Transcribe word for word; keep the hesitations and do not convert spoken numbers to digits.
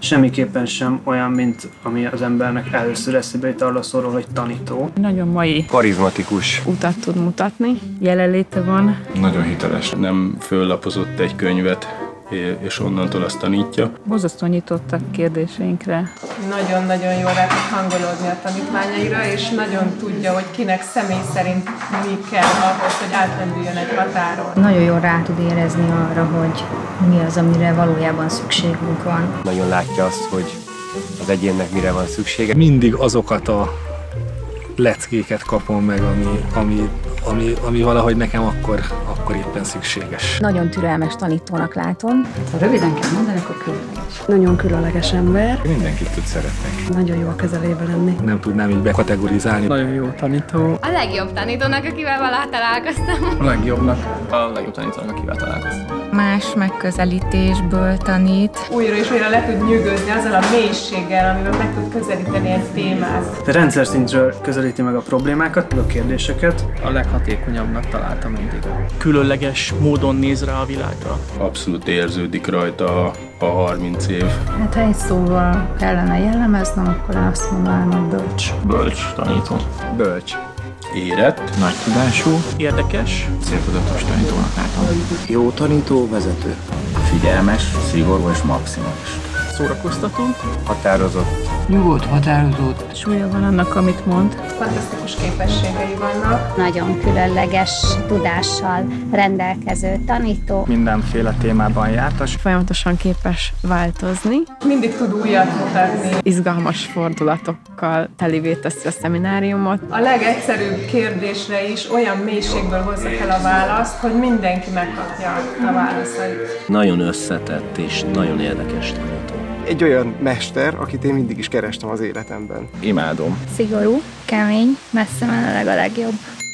Semmiképpen sem olyan, mint ami az embernek először eszébe jut arról szóló, hogy tanító. Nagyon mai, karizmatikus utat tud mutatni, jelenléte van. Nagyon hiteles. Nem föllapozott egy könyvet, és onnantól azt tanítja. Borzasztóan nyitottak kérdéseinkre. Nagyon-nagyon jól rá tud hangolódni a tanítványaira, és nagyon tudja, hogy kinek személy szerint mi kell ahhoz, hogy átlendüljön egy határon. Nagyon jól rá tud érezni arra, hogy mi az, amire valójában szükségünk van. Nagyon látja azt, hogy az egyénnek mire van szüksége. Mindig azokat a leckéket kapom meg, ami, ami, ami, ami valahogy nekem akkor, akkor éppen szükséges. Nagyon türelmes tanítónak látom. Ha röviden kell mondani, akkor különleges. Nagyon különleges ember. Mindenkit tud szeretni. Nagyon jó a közelébe lenni. Nem tudnám így bekategorizálni. Nagyon jó tanító. A legjobb tanítónak, akivel valaha találkoztam. A legjobbnak. A legjobb tanítónak, akivel találkoztam. Más megközelítésből tanít. Újra és újra le tud nyűgözni azzal a mélységgel, amivel meg tud közelíteni egy témát. De rendszer szintről közelíti meg a problémákat, a kérdéseket. A leghatékonyabbnak találtam mindig. Különleges módon néz rá a világra. Abszolút érződik rajta a harminc év. Hát ha egy szóval kellene jellemeznem, akkor én azt mondanám, hogy bölcs. Bölcs tanító. Bölcs. Érett. Nagy tudású. Érdekes. Széltudatos tanítónak látom. Jó tanító, vezető. Figyelmes, szigorú és maximalista. Szórakoztató. Határozott. Nyugodt, határozott. Súlya van annak, amit mond. Fantasztikus képességei vannak. Nagyon különleges tudással rendelkező tanító. Mindenféle témában jártas. Folyamatosan képes változni. Mindig tud újat mutatni. Izgalmas fordulatokkal telivé teszi a szemináriumot. A legegyszerűbb kérdésre is olyan mélységből hozza fel a választ, hogy mindenki megkapja a válaszait. Nagyon összetett és nagyon érdekes tanító. Egy olyan mester, akit én mindig is kerestem az életemben. Imádom. Szigorú, kemény, messze menőleg a legjobb.